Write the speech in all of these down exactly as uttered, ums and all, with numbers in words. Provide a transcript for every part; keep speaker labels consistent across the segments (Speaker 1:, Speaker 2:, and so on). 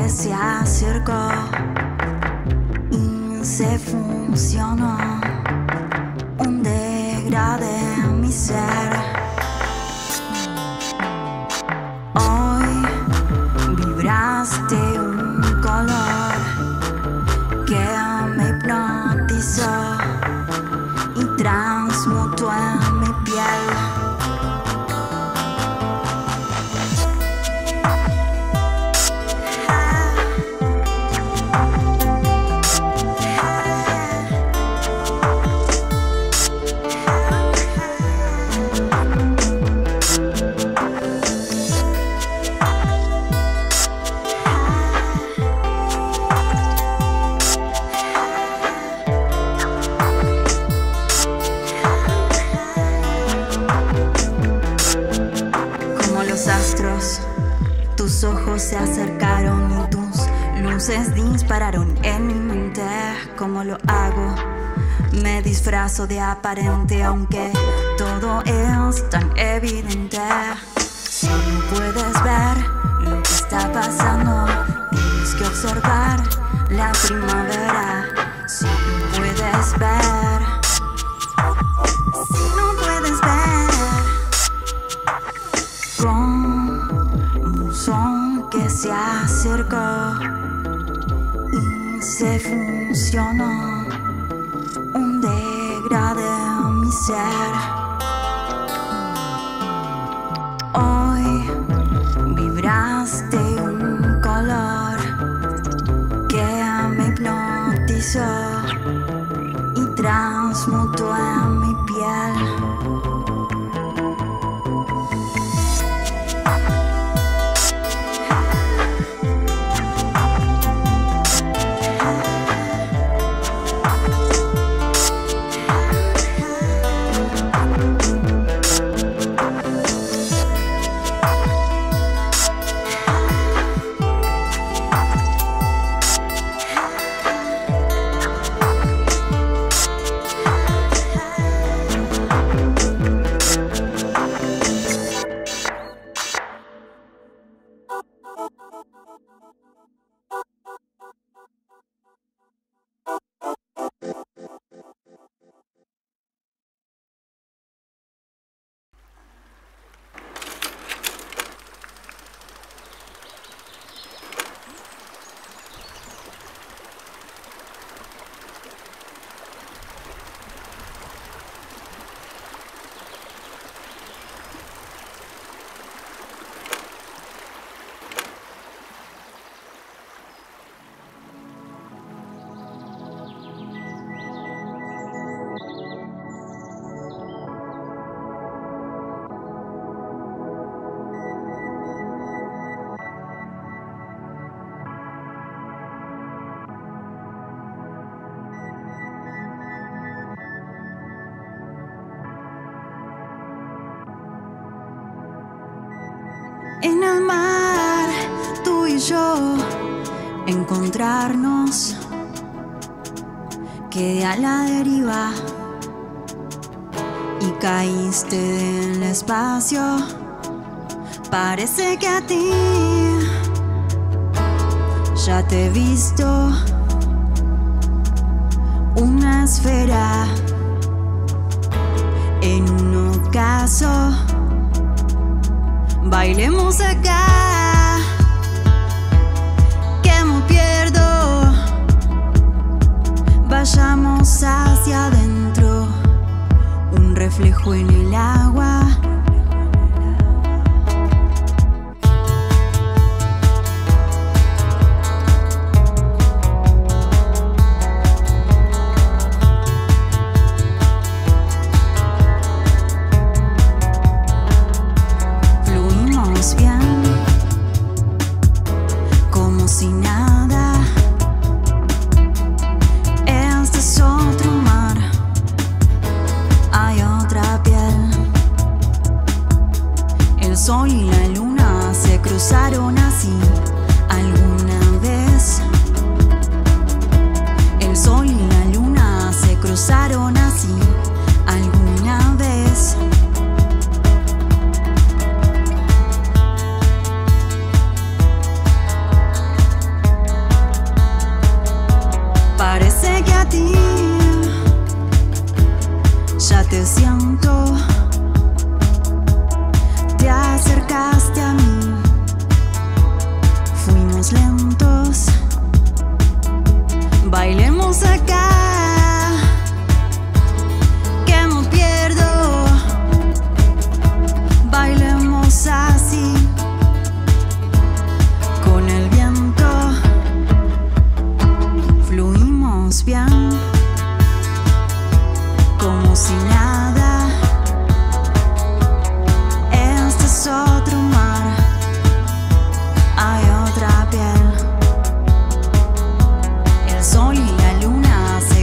Speaker 1: se acercó y se funcionó un degradé en mi ser. Hoy vibraste un color que me hipnotizó y transmutó en mi piel. Astros, tus ojos se acercaron y tus luces dispararon en mi mente. ¿Cómo lo hago? Me disfrazo de aparente, aunque todo es tan evidente. Si no puedes ver lo que está pasando, tienes que observar la primavera. Si no puedes ver, si no puedes ver, con un son que se acercó y se funcionó un degradé en mi ser. Hoy vibraste un color que me hipnotizó y transmutó en mi piel. En el mar, tú y yo, encontrarnos, quedé a la deriva y caíste del espacio. Parece que a ti ya te he visto, una esfera en un ocaso. Bailemos acá, que me pierdo. Vayamos hacia adentro, un reflejo en el agua. Sol y la luna se cruzaron así alguna vez. El sol y la luna se cruzaron así alguna vez. viento, te acercaste a mí, fuimos lentos, bailemos acá, que me pierdo, bailemos así, con el viento, fluimos bien, como si nada. Este es otro mar, hay otra piel. El sol y la luna se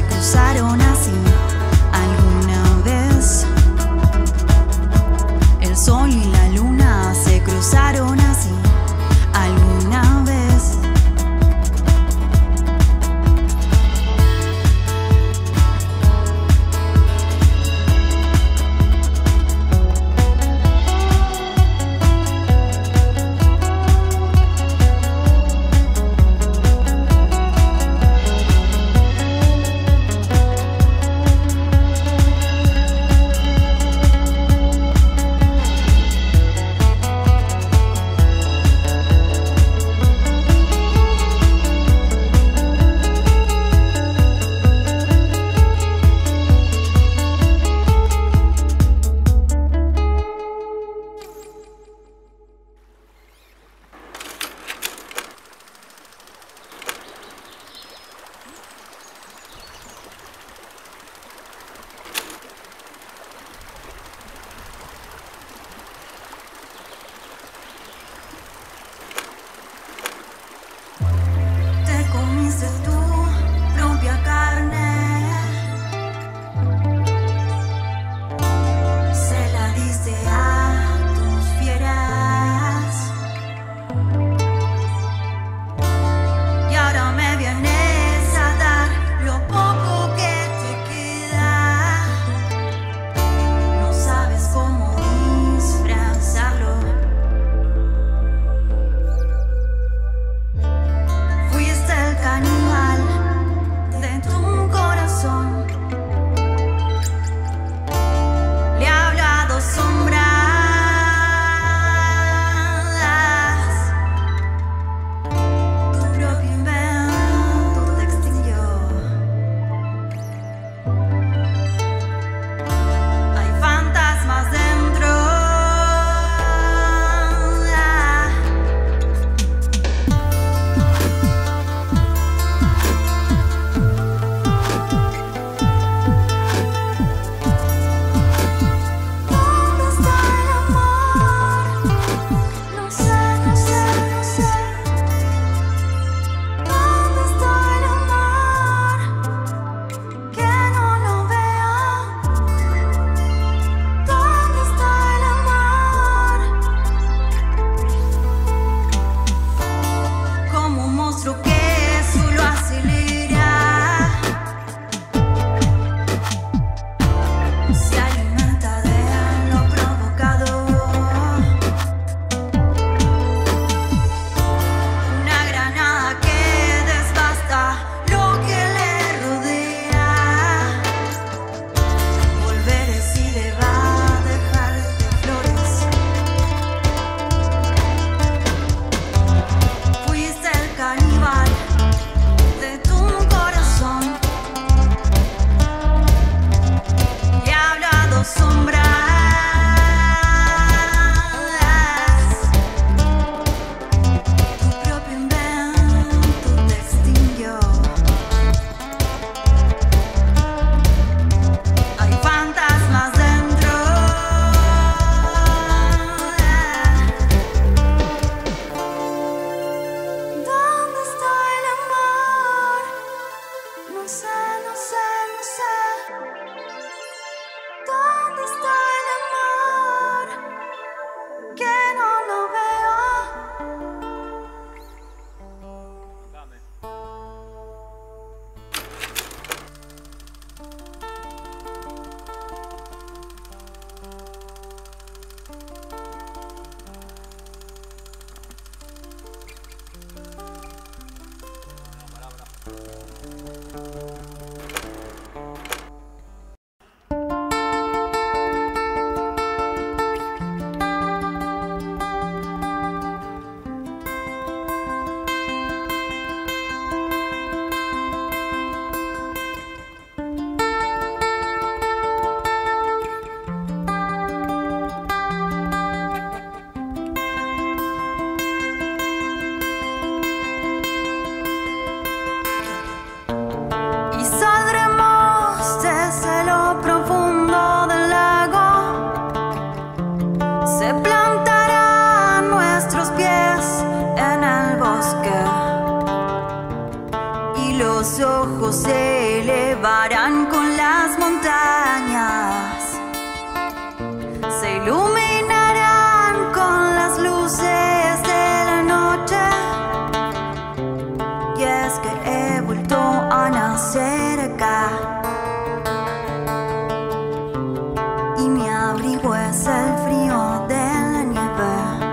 Speaker 1: abrigo es el frío de la nieve.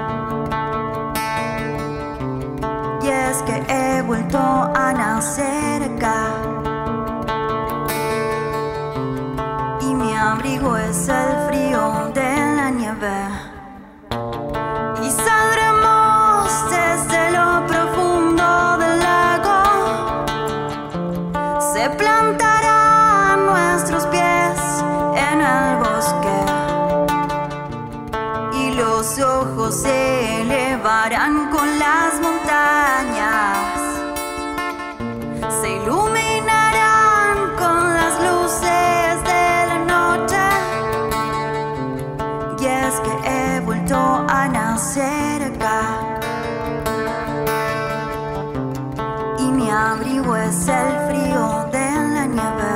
Speaker 1: Y es que he vuelto a nacer acá. Y mi abrigo es el frío de la nieve. Y saldremos desde lo profundo del lago. Se plantarán nuestros pies en el bosque. Y los ojos se elevarán con las montañas. Se iluminarán con las luces de la noche. Y es que he vuelto a nacer acá. Y mi abrigo es el frío de la nieve.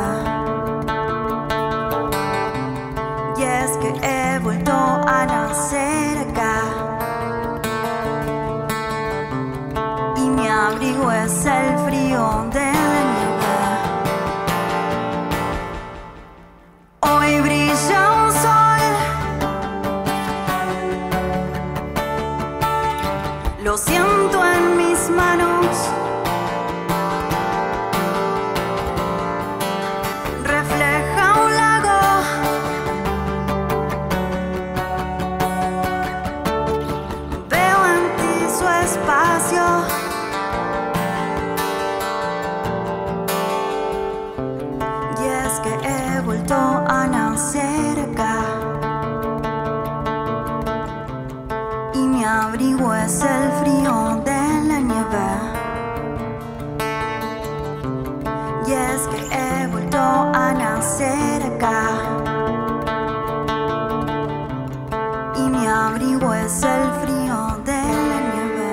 Speaker 1: Y es que he vuelto a nacer acá. Y mi abrigo es el frío de la nieve. Hoy brilla un sol. Lo siento en mis manos. Refleja un lago. Veo en ti su espacio. Y es que he vuelto a nacer acá. Y mi abrigo es el frío de la nieve. Y es que he vuelto a nacer acá. Y mi abrigo es el frío de la nieve.